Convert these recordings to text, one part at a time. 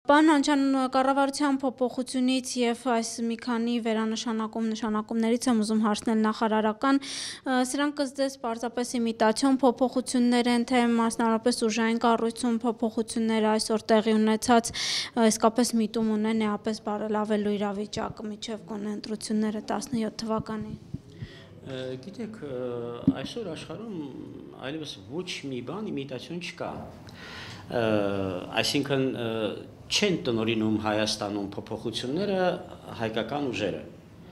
Պարոն Անչյան, կառավարության փոփոխությունից եւ այս մի քանի նշանակումներից եմ ուզում հարցնել նախարարական, սրանք ըստ ձեզ պարզապես իմիտացիոն փոփոխություններ են, թե մասնավորապես ուժային կառույցում փոփոխությունները այսօր տեղի ունեցած իսկապես միտում ունեն էապես բարելավելու իրավիճակը մինչեւ գոնե ընտրությունները 17 թվականին։ Գիտեք, այսօր աշխարհում այլևս ոչ մի բան իմիտացիոն չկա։ Այսինքն չեն տնօրինում Հայաստանում փոփոխությունները հայկական ուժերը։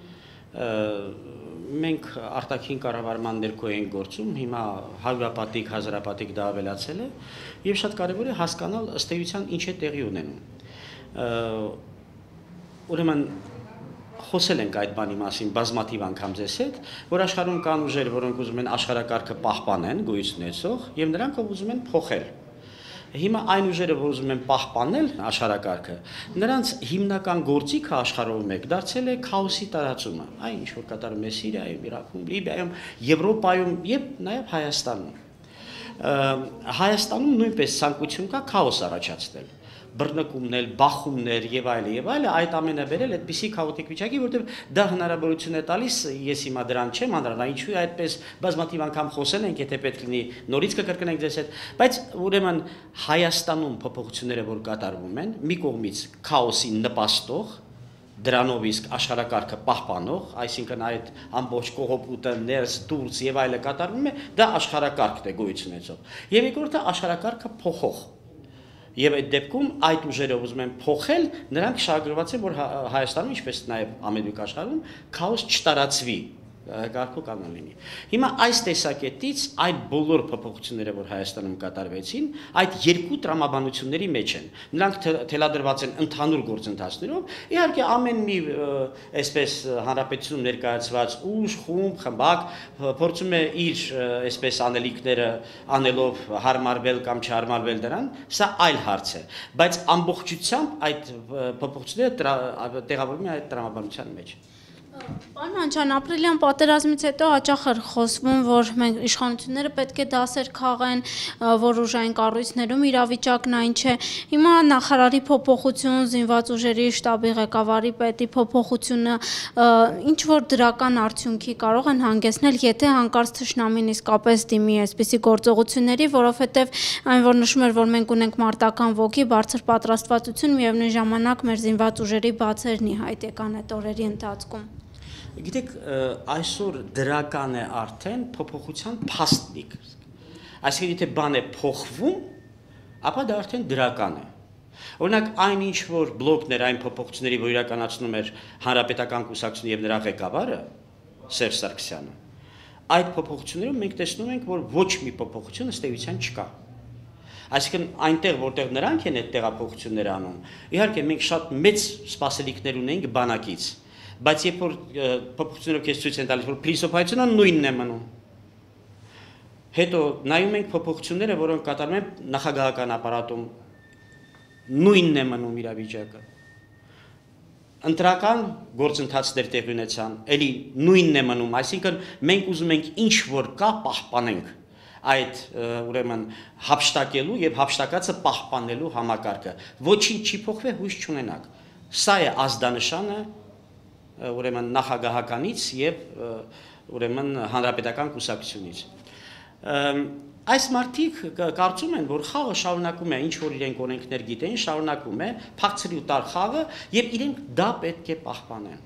Մենք արտաքին կառավարման ներքո ենք գործում, հիմա հարյուրապատիկ, հազարապատիկ դա ավելացել է, եւ շատ կարեւոր է հասկանալ ըստ էության ինչ է տեղի ունենում։ Ուրեմն խոսել ենք այդ բանի մասին բազմաթիվ անգամ ձեզ հետ, որ աշխարհում կան ուժեր, որոնք ուզում են աշխարհակարգը պահպանեն, գոյություն ունեցող, եւ նրանք ուզում են փոխել։ Հիմա այն ուժերը, որ ուզում են պահպանել աշխարհակարգը, նրանց հիմնական գործիքը աշխարհում դարձել է քաոսի տարածումը։ Այն ինչ որ կատարում է Սիրիայում, Իրաքում, Լիբիայում, Եվրոպայում եւ նաեւ Հայաստանում։ Հայաստանում նույնպես ցանկություն կա քաոս առաջացնել։ Բռնկումներ, բախումներ եւ այլն, այդ ամենը վերել այդպիսի քաոտիկ վիճակի, որտեղ դա հնարավորություն է տալիս, ես հիմա դրան չեմ անդրադառնալ, ինչու է այդպես բազմաթիվ անգամ խոսել ենք, եթե պետք լինի նորից կկրկնենք ձեզ հետ, բայց ուրեմն Հայաստանում փոփոխությունները, որ կատարվում են, մի կողմից քաոսի նպաստող, դրանով իսկ աշխարհակարգը պահպանող, այսինքն այդ ամբողջ կողոպուտը ներս դուրս եւ այլը կատարվում է, դա աշխարհակարգն է գոյություն ունեցող։ Եվ երկրորդը աշխարհակարգը փոխող։ Եվ այդ դեպքում այդ ուժերը ուզում են փոխել, նրանք շահագրգռված են, որ Հայաստանում, ինչպես նաև ամենուր աշխարհում, քաոս չտարածվի, կարգու կանոն լինի։ Հիմա այս տեսակետից այդ բոլոր փոփոխությունները, որ Հայաստանում կատարվեցին, այդ երկու տրամաբանությունների մեջ են։ Նրանք թելադրված են ընդհանուր գործընթացներով, իհարկե ամեն մի այսպես հանրապետությունում ներկայացված ուժ, խումբ, խմբակ փորձում է իր այսպես անելիքները անելով հարմարվել կամ չհարմարվել դրան, սա այլ հարց է, բայց ամբողջությամբ այդ փոփոխությունները տեղավորվում են այդ տրամաբանության մեջ։ Պարոն Անչյան, ապրիլյան պատերազմից հետո հաճախ էր խոսվում, որ մենք իշխանությունները պետք է դասեր քաղեն, որ ուժային կառույցներում իրավիճակն այն չէ։ Հիմա նախարարի փոփոխություն, զինված ուժերի շտաբի ղեկավարի պետի փոփոխությունը ինչ որ դրական արդյունքի կարող են հանգեցնել, եթե հանկարծ թշնամին իսկապես դիմի այսպիսի գործողությունների, որովհետև այն որ նշում էր, որ մենք ունենք մարտական ոգի, բարձր պատրաստվածություն, միևնույն ժամանակ մեր զինված ուժերի բացերն ի հայտ եկան այդ օրերի ընթացքում։ Գիտեք, այսօր դրական է արդեն փոփոխության փաստիկ։ Այսինքն եթե բան է փոխվում, ապա դա արդեն դրական է։ Օրինակ այն ինչ որ բլոկներ այն փոփոխությունների, որ իրականացնում էր Հանրապետական կուսակցությունը եւ նրա ղեկավարը Սերժ Սարգսյանը, այդ փոփոխություններում մենք տեսնում ենք, որ ոչ մի փոփոխություն ըստ էության չկա։ Այսինքն այնտեղ, որտեղ նրանք են այդ տեղափոխությունները անում, իհարկե մենք շատ մեծ սպասելիքներ ունենք բանակից, բայց երբ որ փոփոխությունները քեզ ցույց են տալիս, որ փիլիսոփայությունը նույնն է մնում։ Հետո նայում ենք փոփոխությունները, որոնք կատարվում են նախագահական ապարատում, նույնն է մնում իրավիճակը։ Ընտրական գործընթացներ տեղի ունեցան, էլի նույնն է մնում, այսինքն մենք ուզում ենք ինչ որ կա պահպանենք այդ ուրեմն հափշտակելու եւ հափշտակածը պահպանելու համակարգը։ Ոչինչ չի փոխվել, հույս չունենաք։ Սա է ազդանշանը ուրեմն նախագահականից եւ ուրեմն հանրապետական կուսակցությունից։ Այս մարդիկ կարծում են, որ խաղը շարունակում է, ինչ որ իրենք օրենքներ գիտեն, շարունակում է փակցրի ու տար խաղը եւ իրենք դա պետք է պահպանեն։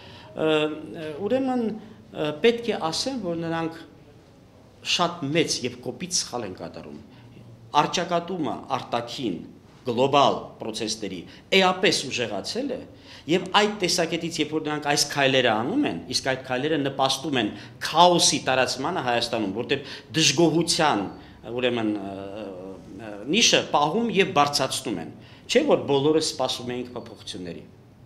Ուրեմն պետք է ասեմ, որ նրանք շատ մեծ եւ կոպիտ սխալ են կատարում։ Արճակատումը արտաքին գլոբալ process-ների էապես ուժեղացել է եւ այդ տեսակետից երբ որ նրանք այս քայլերը անում են, իսկ այդ քայլերը նպաստում են քաոսի տարածմանը Հայաստանում, որտեղ դժգոհության ուրեմն նիշը պահում եւ բարձրացնում են, չէ՞ որ բոլորը սպասում էին փոփոխությունների։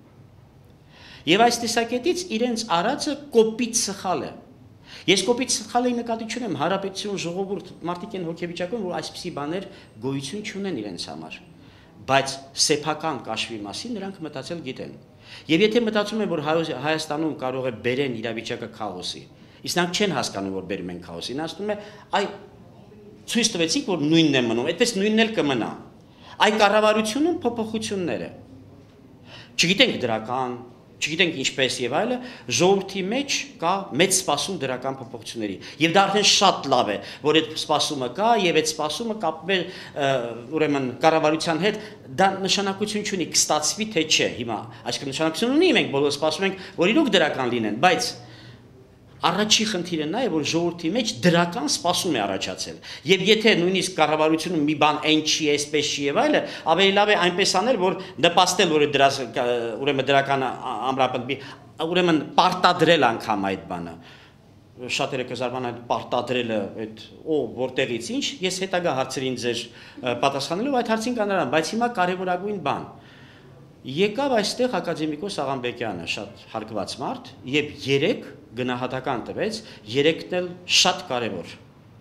Եվ այս տեսակետից իրենց արածը կոպիտ սխալ է։ Ես կոպիտ սխալի նկատի չունեմ, հանրապետություն ժողովուրդ մարդիկ են հոգեվիճակում, որ այսպիսի բաներ գոյություն չունեն իրենց համար, բայց սեփական կաշվի մասին նրանք մտածել գիտեն։ Եվ եթե մտածում են, որ Հայաստանում կարող է բերեն իրավիճակը քաոսի, իսկ նրանք չեն հասկանում, որ բերում են քաոսի, նրանց ասում է, այ ցույց տվեցիք, որ նույնն է մնում, այդպես նույնն էլ կմնա։ Այդ կառավարությունում փոփոխություններ է։ Չգիտենք դրական, չգիտենք ինչպես եւ այլը, ժողովրդի մեջ կա մեծ սպասում դրական փոփոխությունների։ Եվ դա արդեն շատ լավ է, որ այդ սպասումը կա եւ այդ սպասումը կապվել ուրեմն կառավարության հետ, դա նշանակություն չունի կստացվի թե չէ հիմա։ Այսինքն նշանակություն ունի, մենք բոլորը սպասում ենք, որ իրոք դրական լինեն, բայց առաջի խնդիրը նա է, որ ժողովրդի մեջ դրական սպասում է առաջացել։ Եվ եթե նույնիսկ կառավարությունը մի բան այն չի, այսպես չի եւ այլը, ավելի լավ է այնպես անել, որ նպաստել, որ դրա ուրեմն դրական ամրապնդի, ուրեմն պարտադրել անգամ այդ բանը։ Շատերը կզարմանան պարտադրելը այդ որտեղից ինչ, ես հետագա հարցերին ձեր պատասխանելով այդ հարցին կանարամ, բայց հիմա կարևորագույն բան։ Եկավ այստեղ ակադեմիկոս Աղամբեկյանը, շատ հարգված մարդ, եւ 3 գնահատական տվեց, 3-ն էլ շատ կարևոր։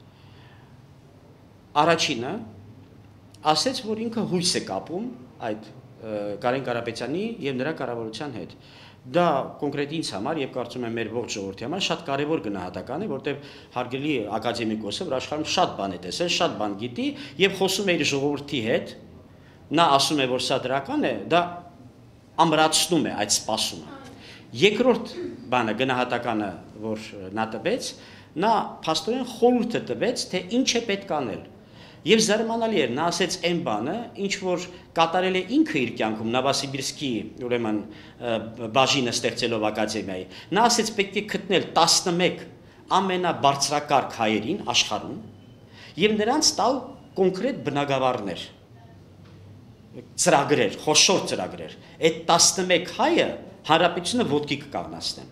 Առաջինը ասեց, որ ինքը հույս է կապում այդ Կարեն Կարապետյանի եւ նրա կառավարության հետ։ Դա կոնկրետ ինձ համար եւ կարծում եմ մեր ողջ ժողովրդի համար շատ կարևոր գնահատական է, որտեղ հարգելի ակադեմիկոսը, որ աշխարհում շատ բան է տեսել, շատ բան գիտի եւ խոսում է իր ժողովրդի հետ, նա ասում է, որ սա դրական է, դա ամրացնում է այդ սպասումը։ Երկրորդ բանը գնահատականը, որ նա տվեց, նա փաստորեն խորհուրդ տվեց, թե ինչ է պետք անել։ Եվ զարմանալի էր, նա ասեց այն բանը, ինչ որ կատարել է ինքը իր կյանքում Նովոսիբիրսկի, ուրեմն բաժինը ստեղծելով ակադեմիայի։ Նա ասեց պետք է գտնել 11 ամենաբարձրակարգ հայերին աշխարհում եւ նրանց տալ կոնկրետ բնագավառներ, ծրագրեր, խոշոր ծրագրեր։ Այդ 11 հայը հանրապետությունը ոտքի կկանգնացնեն։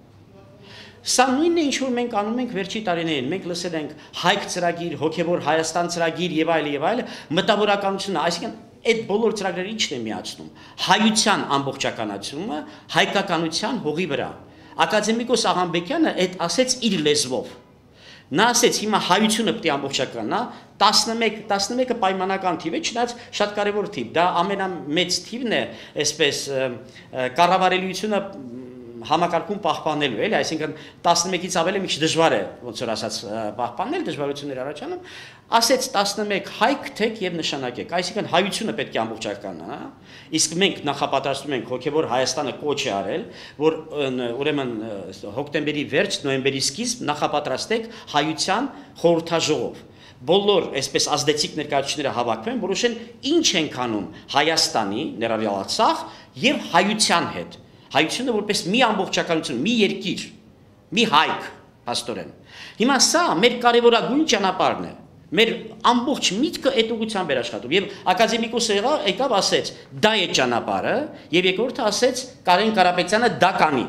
Սա նույնն է, ինչ որ մենք անում ենք վերջի տարիներին, մենք լսել ենք հայք ծրագիր, հոգևոր Հայաստան ծրագիր եւ այլը, մտավորականությունը, այսինքն այդ բոլոր ծրագրերը ի՞նչն է միացնում։ Հայության ամբողջականացումը հայկականության հողի վրա։ Ակադեմիկոս Աղամբեկյանը այդ ասեց իր լեզվով։ Նա ասեց հիմա հայությունը պետք է ամբողջականանա, 11-ը պայմանական թիվ է, չնայած շատ կարևոր թիվ, դա ամենամեծ թիվն է, այսպես կառավարելիությունը համակարգում պահպանելու, էլի, այսինքն 11-ից ավելի մի քիչ դժվար է, ոնց որ ասած, պահպանել, դժվարություններ առաջանում, ասեց 11 հայք թեք եւ նշանակեք, այսինքն հայությունը պետք է ամբողջականանա, իսկ մենք նախապատրաստում ենք հոգեվոր Հայաստանը կոչ է արել, որ ուրեմն հոկտեմբերի վերջ, նոյեմբերի սկիզբ նախապատրաստեք հայության խորհրդաժողով։ Բոլոր այսպես ազդեցիկ ներկայացուցիչները հավաքվեն, որոշեն ինչ ենք անում Հայաստանի, ներառյալ Արցախ եւ հայության հետ։ Հայությունը որպես մի ամբողջականություն, մի երկիր, մի հայք, փաստորեն։ Հիմա սա մեր կարևորագույն ճանապարհն է։ Մեր ամբողջ միտքը այդ ուղղությամբ էր աշխատում եւ ակադեմիկոսը եկավ ասեց, դա է ճանապարհը, եւ երկրորդը ասեց Կարեն Կարապետյանը դա կանի։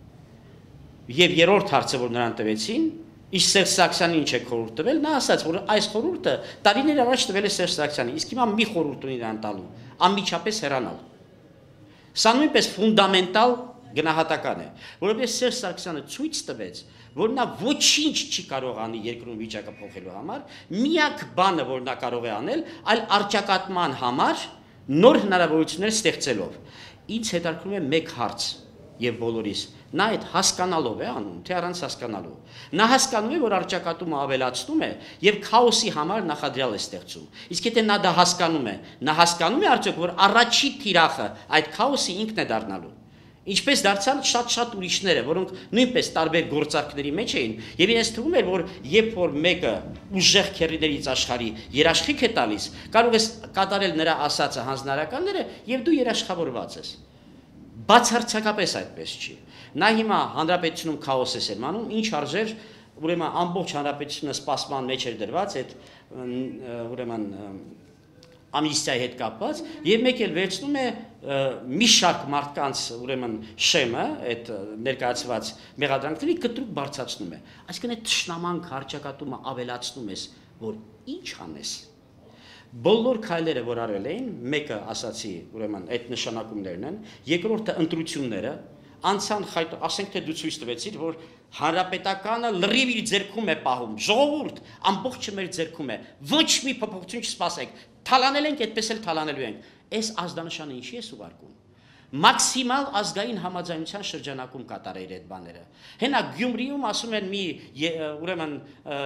Եվ երրորդ հարցը, որ նրան տվեցին, Իշ Սերժ Սարգսյանին ինչ է խորհուրդ տվել, նա ասաց, որ այս խորհուրդը տարիներ առաջ տվել է Սերժ Սարգսյանին, իսկ հիմա մի խորհուրդ ունի նրան տալու, անմիջապես հեռանալ։ Սա նույնպես ֆունդամենտալ գնահատական է, որովհետև Սերժ Սարգսյանը ցույց տվեց, որ նա ոչինչ չի կարող անի երկրում վիճակը փոխելու համար, միակ բանը, որ նա կարող է անել, այլ առճակատման համար նոր հնարավորություններ ստեղծելով։ Ինձ հետաքրքրում է մեկ հարց եւ բոլորիս, նա այդ հասկանալով է անում, թե առանց հասկանալու։ Նա հասկանում է, որ առճակատումը ավելացնում է եւ քաոսի համար նախադրյալ է ստեղծում։ Իսկ եթե նա դա հասկանում է արդյոք, որ առաջի թիրախը այդ քաոսի ինքն է դառնալու։ Ինչպես դարձան շատ ուրիշները, որոնք նույնպես տարբեր գործարքների մեջ էին, եւ ինձ թվում էր, որ երբ որ մեկը ուժեղ քերիներից աշխարհի երաշխիք է տալիս, կարող ես կատարել նրա ասածը հանձնարարականները եւ դու երաշխավորված ես։ Բացարձակապես այդպես չի։ Նա հիմա հանրապետությունում քաոս է սերմանում, ինչ արժեր, ուրեմն ամբողջ հանրապետությունը սպասման մեջ էր դրված այդ ուրեմն ամնիստիայի հետ կապված եւ մեկ էլ վերցնում է մի շարք մարդկանց ուրեմն շեմը այդ ներկայացված մեղադրանքների կտրուկ բարձրացնում է այսինքն այդ ճշնամանք հարճակատումը ավելացնում ես որ ինչ անես բոլոր քայլերը որ արել էին մեկը ասացի ուրեմն այդ նշանակումներն են երկրորդը ընտրությունները անցան ասենք թե դու ցույց տվեցիր որ հանրապետականը լրիվ իր ձեռքում է պահում ժողովուրդ ամբողջը մեր ձեռքում է ոչ մի փոփոխություն չսպասեք թալանել ենք այդպես էլ թալանելու ենք այս ազդանշանը ինչի է ուղարկում մաքսիմալ ազգային համաձայնության շրջանակում կատարել այդ բաները։ Հենա Գյումրիում ասում են մի ուրեմն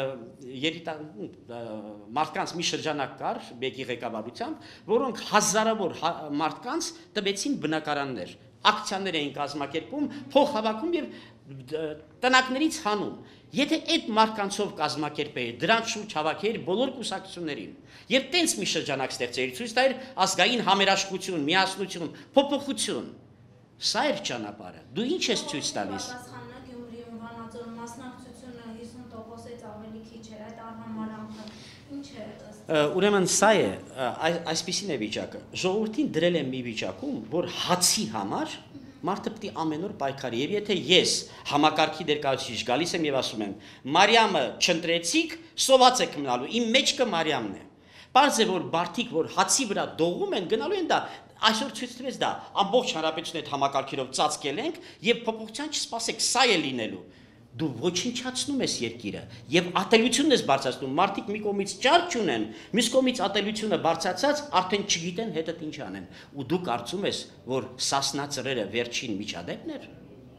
մարդկանց մի շրջանակ կար բեկի ղեկավարությամբ, որոնք հազարավոր մարդկանց տվեցին բնակարաններ, ակցիաներ էին կազմակերպում, փող հավաքում եւ տնակներից հանում։ Եթե այդ մարդկանցով կազմակերպեի, դրանց շուրջ հավաքեի բոլոր կուսակցություններին եւ տենց մի շրջանակ ստեղծեի, ցույց տայր ազգային համերաշխություն, միասնություն, փոփոխություն։ Սա էր ճանապարհը։ Դու ինչ ես ցույց տալիս։ Պատասխանն է Գյումրիում Վանաձորում մասնակցությունը 50%-ից ավելի քիչ էր այդ արհամարանքը։ Ինչ է ըստ։ Ուրեմն սա է, այսպեսին է վիճակը։ Ժողովրդին դրել են մի վիճակում, որ հացի համար մարդը պետք է ամեն օր պայքարի, եւ եթե ես համակարգի ներկայացուցիչ գալիս եմ եւ ասում եմ Մարիամը չընտրեցիք, սոված եք մնալու, իմ մեջքը Մարիամն է։ Պարզ է որ բարդիկ որ հացի վրա դողում են գնալու են դա այսօր ցույց տվեց դա ամբողջ հանրապետությունը այդ համակարգերով ծածկել ենք եւ փոփոխության չսպասեք, սա է լինելու։ Դու ոչնչացնում ես երկիրը եւ ատելությունն ես բարձրացնում, մարդիկ մի կողմից ճար չունեն, մյուս կողմից ատելությունը բարձրացած արդեն չգիտեն հետդ ինչ անեն, ու դու կարծում ես, որ Սասնա ծռերը վերջին միջադեպն էր։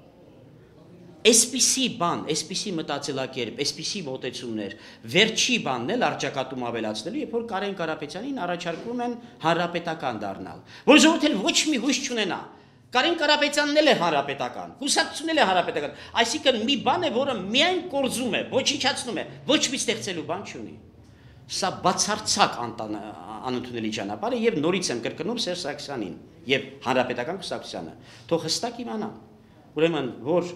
Այսպիսի բան, այսպիսի մտածելակերպ, այսպիսի մոտեցումներ, վերջի բանն էլ արճակատում ավելացնելու, երբ որ Կարեն Կարապետյանին առաջարկում են հանրապետական դառնալ, որ ժողովուրդը ոչ մի հույս չունենա։ Կարեն Կարապետյանն էլ է հանրապետական, կուսակցությունն էլ է հանրապետական, այսինքն մի բան է, որը միայն կորզում է, ոչնչացնում է, ոչ մի ստեղծելու բան չունի։ Սա բացարձակ անընդունելի ճանապարհ է եւ նորից եմ կրկնում Սերժ Սարգսյանին եւ հանրապետական կուսակցությանը։ Թող հստակ իմանան, ուրեմն որ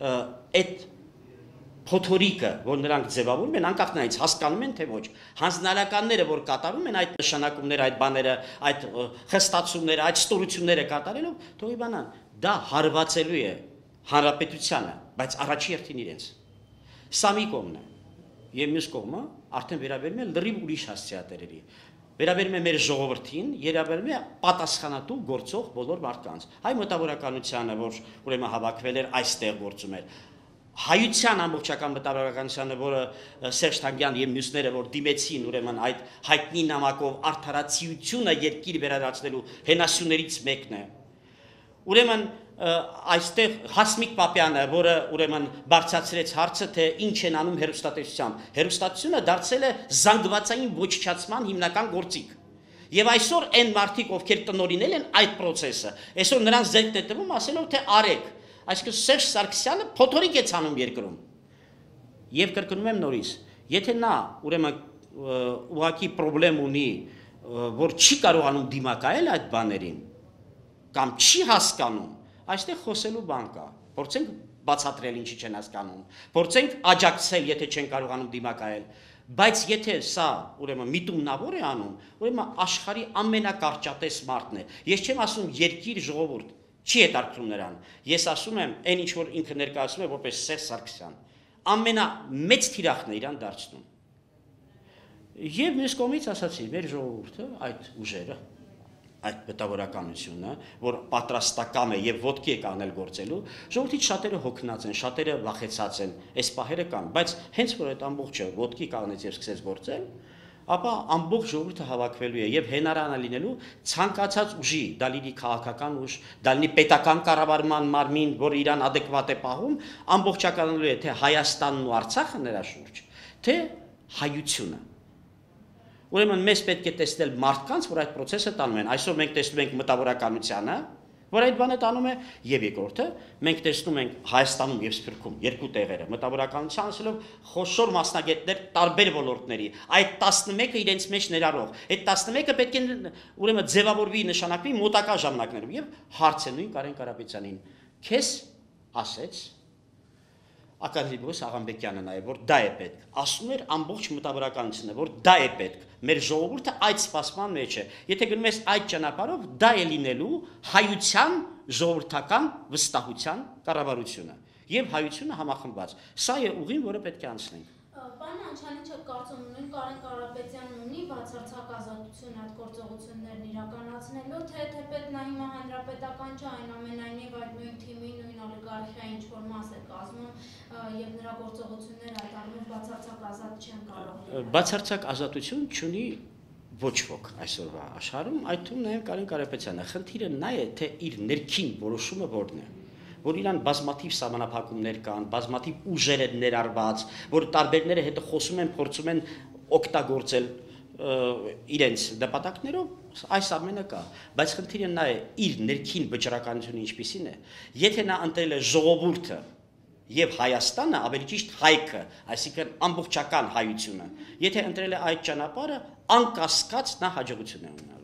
այդ փոթորիկը, որ նրանք ձևավորում են, անկախ նրանից հասկանում են թե ոչ, հանձնարարականները, որ կատարում են այդ նշանակումները, այդ բաները, այդ խստացումները, այդ ստորությունները կատարելով, թող իմանան, դա հարվածելու է հանրապետությանը, բայց առաջի հերթին իրենց։ Սա մի կողմն է, եւ մյուս կողմը արդեն վերաբերում է լրիվ ուրիշ հասցեատերերի։ Վերաբերում է մեր ժողովրդին, վերաբերում է պատասխանատու գործող բոլոր մարդկանց։ Հայ մտավորականությանը, որ ուրեմն հավաքվել էր այստեղ գործում էր։ Հայության ամբողջական մտավորականությանը, որը Սերժ Թանգյան եւ մյուսները, որ դիմեցին ուրեմն այդ հայտնի նամակով արդարացիությունը երկիր վերադարձնելու հենասյուներից մեկն է։ Ուրեմն այստեղ Հասմիկ Պապյանը, որը ուրեմն բարձրացրեց հարցը, թե ինչ են անում հերոստատեսությամբ։ Հերոստատությունը դարձել է զանգվածային ոչնչացման հիմնական գործիք։ Եվ այսօր այն մարդիկ, ովքեր տնօրինել են այդ process-ը, այսօր նրանց ձեռքն է տվում ասելով թե արեք։ Այսինքն Սերժ Սարգսյանը փոթորիկ է ցանում երկրում։ Եվ կրկնում եմ նորից, եթե նա ուրեմն ուղղակի խնդրեմ ունի, որ չի կարողանում դիմակայել այդ բաներին, կամ չի հասկանում, այստեղ խոսելու բան կա։ Փորձենք բացատրել ինչի չեն հասկանում։ Փորձենք աջակցել, եթե չեն կարողանում դիմակայել։ Բայց եթե սա ուրեմն միտումնավոր է անում, ուրեմն աշխարհի ամենակարճատես մարդն է։ Ես չեմ ասում երկիր ժողովուրդ, չի հետաքրքրում նրան։ Ես ասում եմ, այն ինչ որ ինքը ներկայացնում է որպես Սերժ Սարգսյան, ամենամեծ թիրախն է իրան դարձնում։ Եվ մյուս կողմից ասացի, մեր ժողովուրդը այդ ուժերը այդ մտավորականությունը, որ պատրաստական է եւ ոտքի է կանել գործելու, ժողովրդից շատերը հոգնած են, շատերը վախեցած են, այս պահերը կան, բայց հենց որ այդ ամբողջը ոտքի կանեց եւ սկսեց գործել, ապա ամբողջ ժողովուրդը հավաքվելու է եւ հենարանը լինելու ցանկացած ուժի, դա լինի քաղաքական ուժ, դա լինի պետական կառավարման մարմին, որ իրան adekvat է պահում, ամբողջականելու է թե Հայաստանն ու Արցախը նրա շուրջ, թե հայությունը։ Ուրեմն մեզ պետք է տեսնել մարդկանց, որ այդ process-ը տանում են։ Այսօր մենք տեսնում ենք մտավորականությանը, որ այդ բանը տանում է, եւ երկրորդը մենք տեսնում ենք Հայաստանում եւ Սփյուռքում երկու տեղերը մտավորականության ասելով խոշոր մասնագետներ տարբեր ոլորտների, այդ 11-ը իրենց մեջ ներառող։ Այդ 11-ը պետք է ուրեմն ձևավորվի, նշանակվի մոտակա ժամանակներում եւ հարց է նույն Կարեն Կարապետյանին։ Քեզ ասեց Ակադեմիկոս Աղամբեկյանը նաև որ դա է պետք, ասում էր ամբողջ մտավորականությունը, որ դա է պետք, մեր ժողովուրդը այդ սպասման մեջ է, եթե գնում ես այդ ճանապարհով, դա է լինելու հայության ժողովրդական վստահության կառավարությունը եւ հայությունը համախմբված, սա է ուղին, որը պետք է անցնենք։ Պարոն Անչանիչը կարծում ունի Կարեն Կարապետյանն ունի բացարձակ ազատություն այդ գործողություններն իրականացնելու, թե թեպետ նա հիմա հանրապետական չէ, այնուամենայնիվ այդ նույն թիմի, նույն օլիգարխիայի ինչ-որ մաս է կազմում եւ նրա գործողությունները այդ առումով բացարձակ ազատ չեն կարող լինել։ Բացարձակ ազատություն չունի ոչ ոք այսօրվա աշխարհում, այդ թվում նաև Կարեն Կարապետյանը, խնդիրը նա է, թե իր ներքին որոշումը որն է, որ իրան բազմաթիվ սահմանափակումներ կան, բազմաթիվ ուժեր են ներառված, որ տարբերները հետո խոսում են, փորձում են օգտագործել իրենց նպատակներով, այս ամենը կա, բայց խնդիրը նա է իր ներքին վճռականությունը ինչպիսին է, եթե նա ընտրել է ժողովուրդը եւ Հայաստանը, ավելի ճիշտ հայքը, այսինքն ամբողջական հայությունը, եթե ընտրել է այդ ճանապարհը, անկասկած նա հաջողություն է ունենալ։